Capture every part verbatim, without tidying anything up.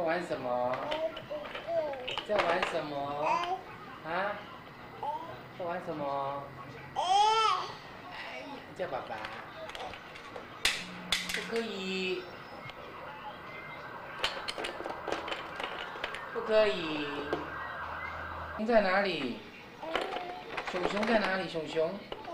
玩什么？在玩什么？啊？在玩什么？叫爸爸。不可以。不可以。熊在哪里？熊熊在哪里？熊熊。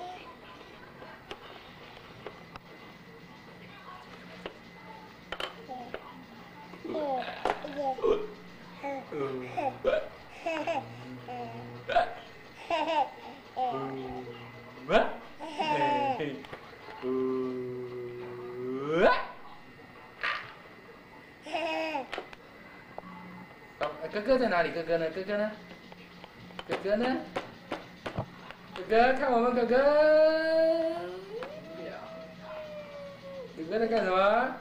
哥哥在哪里？哥哥呢？哥哥呢？哥哥呢？哥哥，看我们哥哥。哥哥在干什么？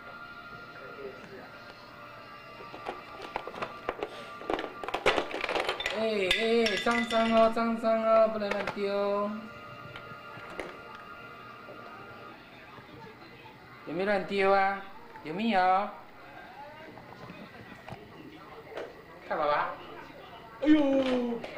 哎哎，脏脏哦，脏脏哦，不能乱丢。有没有乱丢啊？有没有？看爸爸。哎呦！